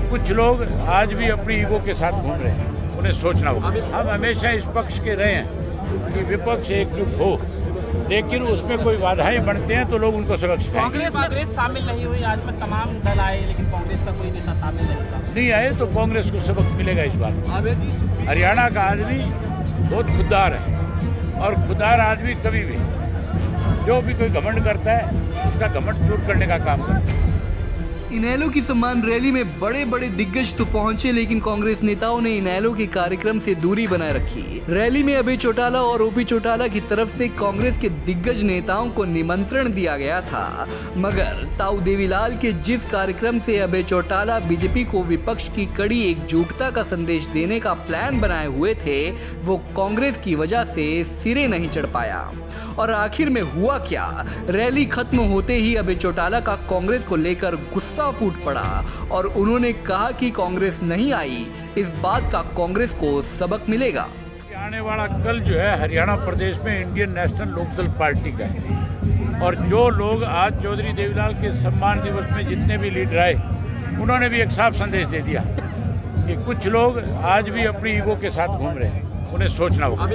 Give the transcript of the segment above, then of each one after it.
कुछ लोग आज भी अपनी ईगो के साथ घूम रहे हैं, उन्हें सोचना होगा। हम हमेशा इस पक्ष के रहे हैं कि विपक्ष एकजुट हो, लेकिन उसमें कोई बाधाएं बनते हैं तो लोग उनको सबक सिखाएंगे। कांग्रेस शामिल नहीं हुई, आज में तमाम दल आए लेकिन कांग्रेस का कोई नेता शामिल नहीं आए तो कांग्रेस को सबक मिलेगा इस बात। हरियाणा का आदमी बहुत खुददार है और खुददार आदमी कभी भी जो भी कोई घमंड करता है उसका घमंड दूर करने का काम करता है। इनेलो की सम्मान रैली में बड़े बड़े दिग्गज तो पहुंचे, लेकिन कांग्रेस नेताओं ने इनेलो के कार्यक्रम से दूरी बनाए रखी। रैली में अभय चौटाला और ओपी चौटाला की तरफ से कांग्रेस के दिग्गज नेताओं को निमंत्रण दिया गया था, मगर ताऊ देवीलाल के जिस कार्यक्रम से अभय चौटाला बीजेपी को विपक्ष की कड़ी एकजुटता का संदेश देने का प्लान बनाए हुए थे, वो कांग्रेस की वजह से सिरे नहीं चढ़ पाया। और आखिर में हुआ क्या? रैली खत्म होते ही अभय चौटाला का कांग्रेस को लेकर गुस्सा फूट पड़ा और उन्होंने कहा कि कांग्रेस नहीं आई, इस बात का कांग्रेस को सबक मिलेगा। आने वाला कल जो है हरियाणा प्रदेश में इंडियन नेशनल लोकदल पार्टी का है और जो लोग आज चौधरी देवीलाल के सम्मान दिवस में जितने भी लीडर आए, उन्होंने भी एक साफ संदेश दे दिया कि कुछ लोग आज भी अपनी ईगो के साथ घूम रहे हैं, उन्हें सोचना होगा।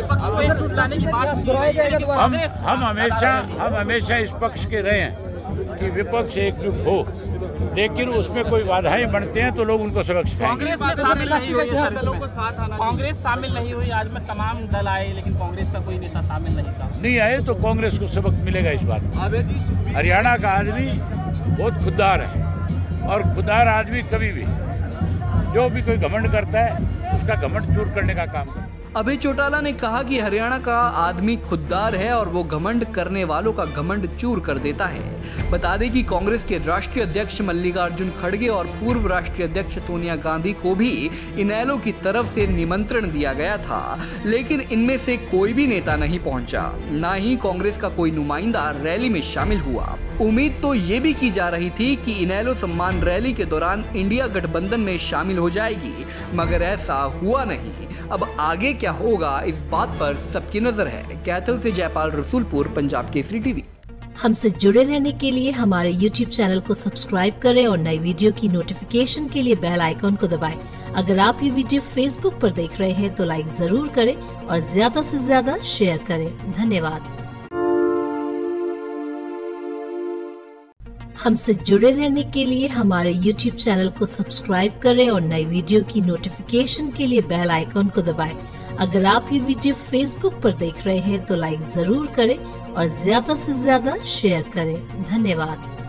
हम हमेशा इस पक्ष के रहे हैं कि विपक्ष एकजुट हो, लेकिन उसमें कोई बाधाएं बनते हैं तो लोग उनको सबक सिखाएंगे। कांग्रेस शामिल नहीं हुई, आज में तमाम दल आए लेकिन कांग्रेस का कोई नेता शामिल नहीं आए तो कांग्रेस को सबक मिलेगा इस बात। हरियाणा का आदमी बहुत खुददार है और खुददार आदमी कभी भी जो भी कोई घमंड करता है उसका घमंड दूर करने का काम करता है। अभय चौटाला ने कहा कि हरियाणा का आदमी खुददार है और वो घमंड करने वालों का घमंड चूर कर देता है। बता दें कि कांग्रेस के राष्ट्रीय अध्यक्ष मल्लिकार्जुन खड़गे और पूर्व राष्ट्रीय अध्यक्ष सोनिया गांधी को भी इनेलो की तरफ से निमंत्रण दिया गया था, लेकिन इनमें से कोई भी नेता नहीं पहुंचा, ना ही कांग्रेस का कोई नुमाइंदा रैली में शामिल हुआ। उम्मीद तो ये भी की जा रही थी कि इनेलो सम्मान रैली के दौरान इंडिया गठबंधन में शामिल हो जाएगी, मगर ऐसा हुआ नहीं। अब आगे क्या होगा इस बात पर सबकी नजर है। कैथल से जयपाल रसूलपुर, पंजाब केसरी टीवी। हमसे जुड़े रहने के लिए हमारे YouTube चैनल को सब्सक्राइब करें और नई वीडियो की नोटिफिकेशन के लिए बेल आइकॉन को दबाएं। अगर आप ये वीडियो Facebook पर देख रहे हैं तो लाइक जरूर करें और ज्यादा से ज्यादा शेयर करें। धन्यवाद। हमसे जुड़े रहने के लिए हमारे YouTube चैनल को सब्सक्राइब करें और नई वीडियो की नोटिफिकेशन के लिए बेल आइकॉन को दबाएं। अगर आप ये वीडियो Facebook पर देख रहे हैं तो लाइक जरूर करें और ज्यादा से ज्यादा शेयर करें। धन्यवाद।